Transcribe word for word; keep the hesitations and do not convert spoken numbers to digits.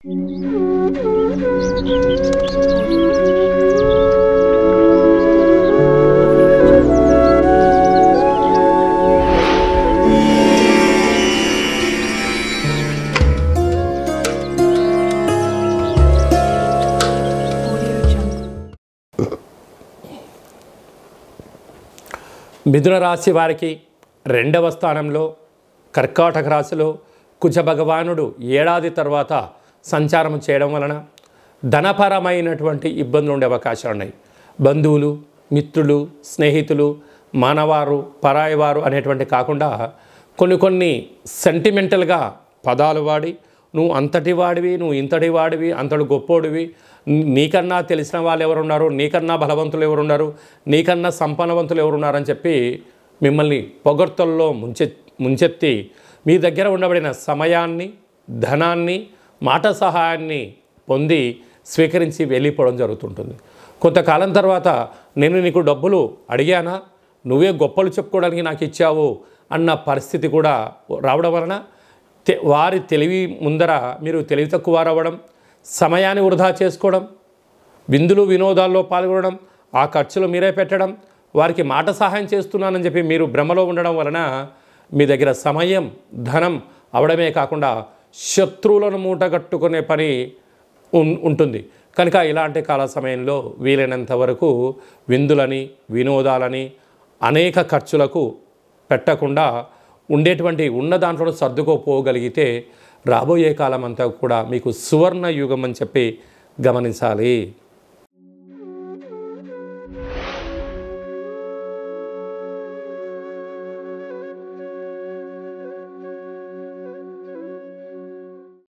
మిథున రాశి వారికి రెండవ స్థానంలో కర్కాటక రాశిలో కుజ భగవానుడు ఏడాది తర్వాత సంచారం చేయడం వలన ధనపరమైనటువంటి ఇబ్బందులు ఉండే అవకాశాలు ఉన్నాయి. బంధువులు, మిత్రులు, స్నేహితులు, మానవారు, పరాయివారు అనేటువంటి కాకుండా కొన్ని కొన్ని సెంటిమెంటల్గా పదాలు వాడి నువ్వు అంతటి వాడివి, నువ్వు ఇంతటి వాడివి, అంతటి గొప్పోడివి, నీకన్నా తెలిసిన వాళ్ళు ఎవరున్నారు, నీకన్నా బలవంతులు ఎవరున్నారు, నీకన్నా సంపన్నవంతులు ఎవరున్నారని చెప్పి మిమ్మల్ని పొగడ్తల్లో ముంచె ముంచెత్తి మీ దగ్గర ఉండబడిన సమయాన్ని, ధనాన్ని, మాట సహాయాన్ని పొంది స్వీకరించి వెళ్ళిపోవడం జరుగుతుంటుంది. కొంతకాలం తర్వాత నేను నీకు డబ్బులు అడిగానా, నువ్వే గొప్పలు చెప్పుకోవడానికి నాకు ఇచ్చావు అన్న పరిస్థితి కూడా రావడం వలన వారి తెలివి ముందర మీరు తెలివి తక్కువ అవ్వడం, సమయాన్ని వృధా చేసుకోవడం, విందులు వినోదాల్లో పాల్గొనడం, ఆ ఖర్చులు మీరే పెట్టడం, వారికి మాట సహాయం చేస్తున్నానని చెప్పి మీరు భ్రమలో ఉండడం వలన మీ దగ్గర సమయం, ధనం అవడమే కాకుండా శత్రువులను మూటగట్టుకునే పని ఉంటుంది. కనుక ఇలాంటి కాల సమయంలో వీలైనంత వరకు విందులని, వినోదాలని, అనేక ఖర్చులకు పెట్టకుండా ఉండేటువంటి ఉన్న దాంట్లో సర్దుకోపోగలిగితే రాబోయే కాలం అంతా కూడా మీకు సువర్ణ యుగం అని చెప్పి గమనించాలి.